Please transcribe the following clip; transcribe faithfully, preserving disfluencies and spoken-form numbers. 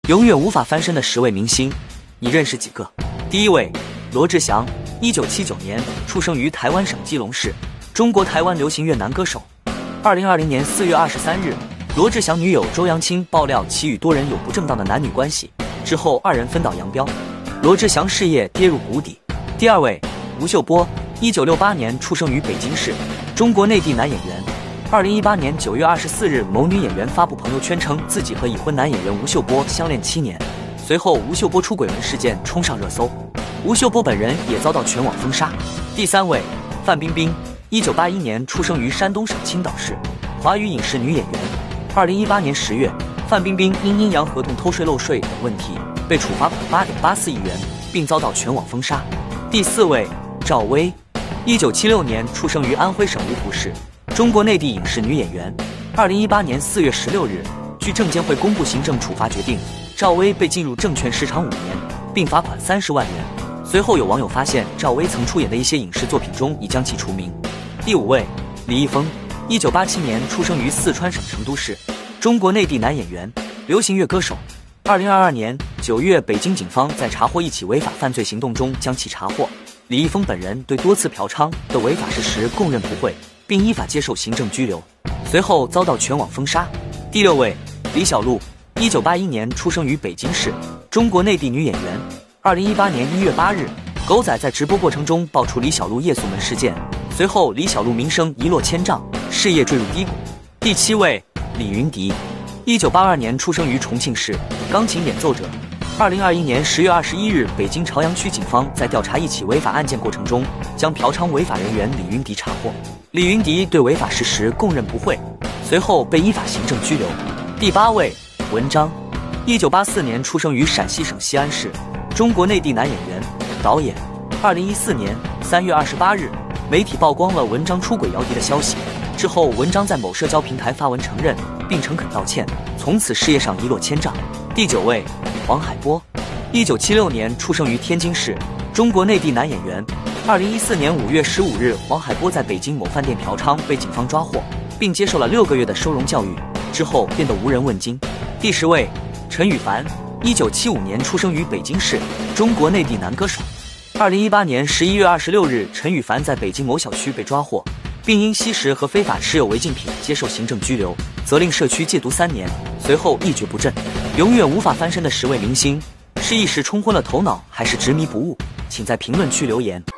永远无法翻身的十位明星，你认识几个？第一位，罗志祥，一九七九年出生于台湾省基隆市，中国台湾流行乐男歌手。二零二零年四月二十三日，罗志祥女友周扬青爆料其与多人有不正当的男女关系，之后二人分道扬镳，罗志祥事业跌入谷底。第二位，吴秀波，一九六八年出生于北京市，中国内地男演员。二零一八年九月二十四日，某女演员发布朋友圈称自己和已婚男演员吴秀波相恋七年。随后，吴秀波出轨门事件冲上热搜，吴秀波本人也遭到全网封杀。第三位，范冰冰，一九八一年出生于山东省青岛市，华语影视女演员。二零一八年十月，范冰冰因阴阳合同偷税漏税等问题被处罚款八点八四亿元，并遭到全网封杀。第四位，赵薇，一九七六年出生于安徽省芜湖市，中国内地影视女演员。二零一八年四月十六日，据证监会公布行政处罚决定，赵薇被禁入证券市场五年，并罚款三十万元。随后有网友发现赵薇曾出演的一些影视作品中已将其除名。第五位，李易峰，一九八七年出生于四川省成都市，中国内地男演员、流行乐歌手。二零二二年九月，北京警方在查获一起违法犯罪行动中将其查获。李易峰本人对多次嫖娼的违法事实供认不讳，并依法接受行政拘留，随后遭到全网封杀。第六位，李小璐，一九八一年出生于北京市，中国内地女演员。二零一八年一月八日，狗仔在直播过程中爆出李小璐夜宿门事件，随后李小璐名声一落千丈，事业坠入低谷。第七位，李云迪，一九八二年出生于重庆市，钢琴演奏者。二零二一年十月二十一日，北京朝阳区警方在调查一起违法案件过程中，将嫖娼违法人员李云迪查获。李云迪对违法事实供认不讳，随后被依法行政拘留。第八位，文章，一九八四年出生于陕西省西安市，中国内地男演员、导演。二零一四年三月二十八日，媒体曝光了文章出轨姚笛的消息，之后文章在某社交平台发文承认，并诚恳道歉，从此事业上一落千丈。第九位，王海波，一九七六年出生于天津市，中国内地男演员。二零一四年五月十五日，王海波在北京某饭店嫖娼被警方抓获，并接受了六个月的收容教育，之后变得无人问津。第十位，陈羽凡，一九七五年出生于北京市，中国内地男歌手。二零一八年十一月二十六日，陈羽凡在北京某小区被抓获，并因吸食和非法持有违禁品接受行政拘留，责令社区戒毒三年，随后一蹶不振。永远无法翻身的十位明星，是一时冲昏了头脑，还是执迷不悟？请在评论区留言。